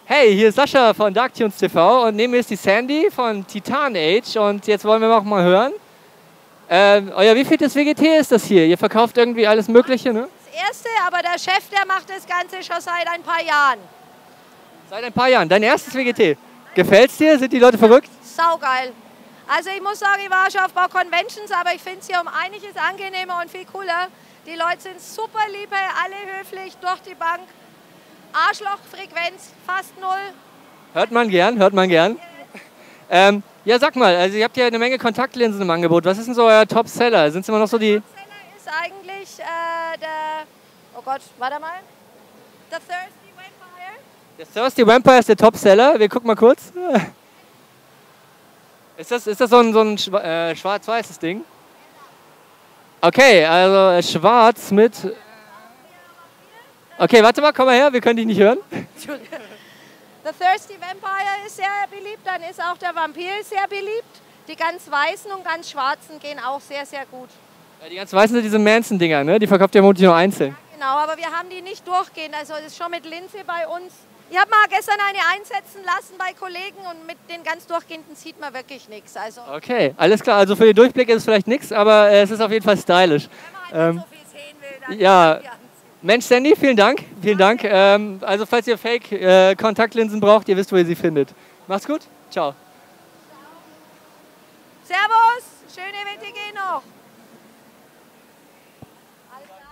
Hey, hier ist Sascha von Darktunes TV und neben mir ist die Sandy von Titan Age und jetzt wollen wir auch mal hören. Euer wievieltes WGT ist das hier? Ihr verkauft irgendwie alles Mögliche, ne? Das erste, aber der Chef, der macht das Ganze schon seit ein paar Jahren. Seit ein paar Jahren. Dein erstes WGT. Gefällt's dir? Sind die Leute verrückt? Saugeil. Also ich muss sagen, ich war schon auf ein paar Conventions, aber ich finde es hier um einiges angenehmer und viel cooler. Die Leute sind super lieb, alle höflich, durch die Bank. Arschlochfrequenz fast null. Hört man gern, hört man gern. Ja, sag mal, also ihr habt ja eine Menge Kontaktlinsen im Angebot. Was ist denn so euer Top-Seller? Sind es immer noch so die... Top-Seller ist eigentlich der... Oh Gott, warte mal. Der Thirsty Vampire. Der Thirsty Vampire ist der Top-Seller. Wir gucken mal kurz. Ist das so ein schwarz-weißes Ding? Okay, also schwarz mit... Okay, warte mal, komm mal her, wir können dich nicht hören. Der Thirsty Vampire ist sehr beliebt, dann ist auch der Vampir sehr beliebt. Die ganz weißen und ganz schwarzen gehen auch sehr, sehr gut. Ja, die ganz weißen sind diese Manson-Dinger, ne? Die verkauft ihr vermutlich nur einzeln. Ja, genau, aber wir haben die nicht durchgehend, also das ist schon mit Linse bei uns. Ich habe mal gestern eine einsetzen lassen bei Kollegen und mit den ganz durchgehenden sieht man wirklich nichts. Also okay, alles klar, also für den Durchblick ist es vielleicht nichts, aber es ist auf jeden Fall stylisch. Wenn man halt nicht so viel sehen will, dann ja. Mensch, Sandy, vielen Dank. Vielen Dank. Also falls ihr Fake-Kontaktlinsen braucht, ihr wisst, wo ihr sie findet. Macht's gut. Ciao. Servus, schöne WTG noch.